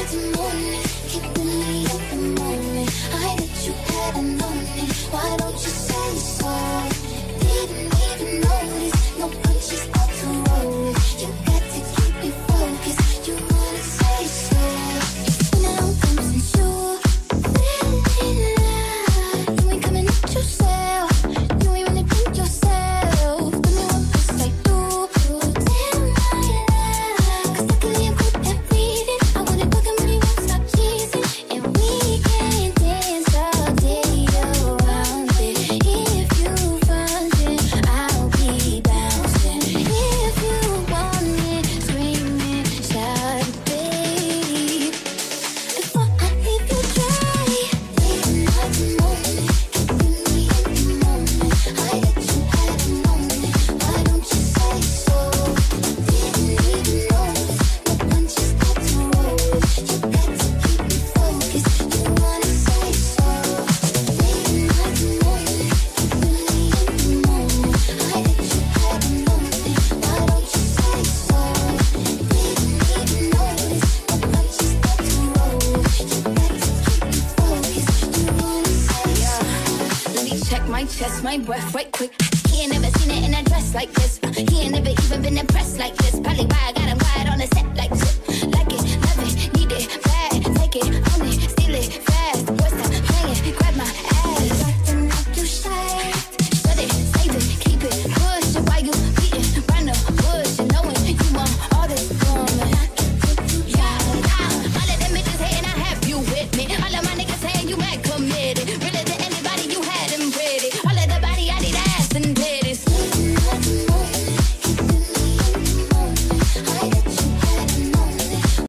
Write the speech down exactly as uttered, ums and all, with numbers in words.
My breath right quick. He ain't never seen it in a dress like this. He ain't never even been impressed like this. Probably why I got